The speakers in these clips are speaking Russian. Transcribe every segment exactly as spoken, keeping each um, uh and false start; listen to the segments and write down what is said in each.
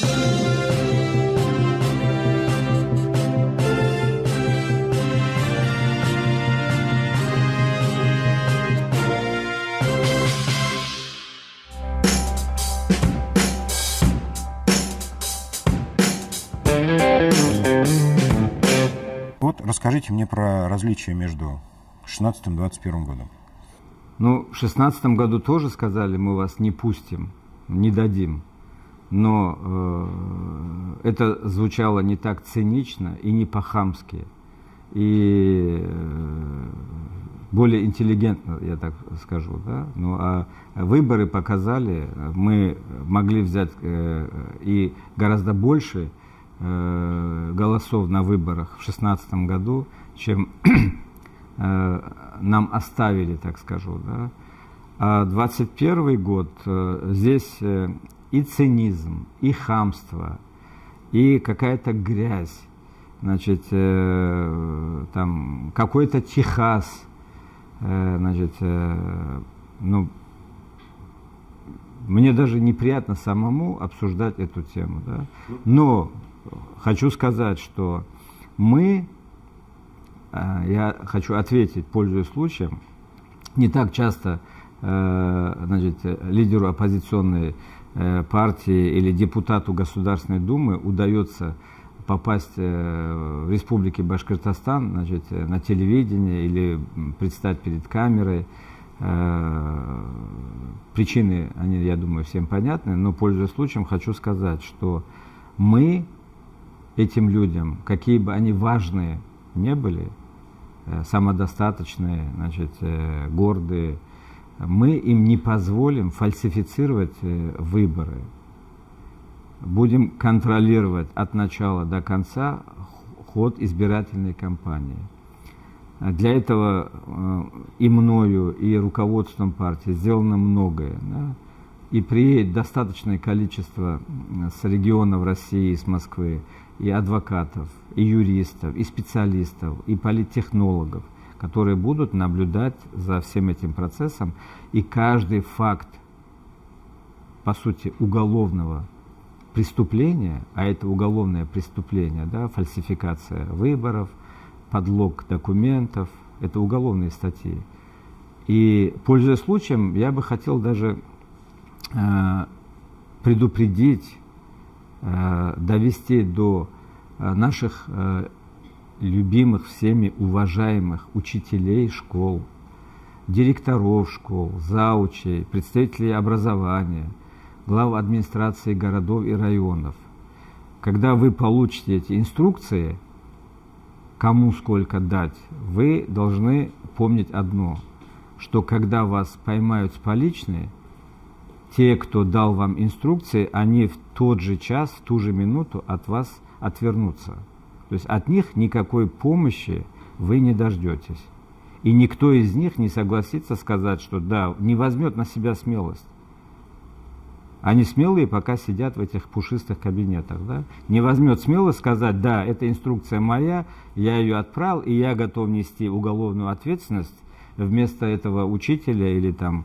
Вот расскажите мне про различия между шестнадцатым и двадцать первым годом. Ну, в шестнадцатом году тоже сказали, мы вас не пустим, не дадим. Но э, это звучало не так цинично и не по-хамски. И э, более интеллигентно, я так скажу. Да? Ну, а выборы показали, мы могли взять э, и гораздо больше э, голосов на выборах в шестнадцатом году, чем э, нам оставили, так скажу. Да? А двадцать первый год, э, здесь э, и цинизм, и хамство, и какая-то грязь, значит, э, там какой-то Техас, э, значит, э, ну, мне даже неприятно самому обсуждать эту тему, да? Но хочу сказать, что мы, э, я хочу ответить, пользуясь случаем, не так часто, э, значит, лидеру оппозиционной партии или депутату Государственной Думы удается попасть в Республике Башкортостан, значит, на телевидение или предстать перед камерой. Причины, они, я думаю, всем понятны, но, пользуясь случаем, хочу сказать, что мы этим людям, какие бы они важные не были, самодостаточные, значит, гордые, мы им не позволим фальсифицировать выборы. Будем контролировать от начала до конца ход избирательной кампании. Для этого и мною, и руководством партии сделано многое. Да? И приедет достаточное количество с регионов России, с Москвы, и адвокатов, и юристов, и специалистов, и политтехнологов, которые будут наблюдать за всем этим процессом, и каждый факт, по сути, уголовного преступления, а это уголовное преступление, да, фальсификация выборов, подлог документов, это уголовные статьи. И, пользуясь случаем, я бы хотел даже э, предупредить, э, довести до э, наших э, любимых всеми уважаемых учителей школ, директоров школ, заучей, представителей образования, глав администрации городов и районов. Когда вы получите эти инструкции, кому сколько дать, вы должны помнить одно, что когда вас поймают с поличной, те, кто дал вам инструкции, они в тот же час, в ту же минуту от вас отвернутся. То есть от них никакой помощи вы не дождетесь. И никто из них не согласится сказать, что да, не возьмет на себя смелость. Они смелые, пока сидят в этих пушистых кабинетах. Да? Не возьмет смелость сказать, да, эта инструкция моя, я ее отправил, и я готов нести уголовную ответственность вместо этого учителя или там,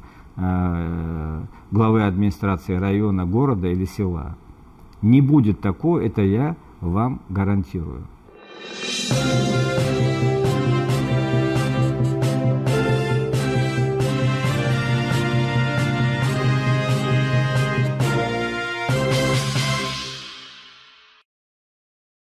э, главы администрации района, города или села. Не будет такого, это я вам гарантирую.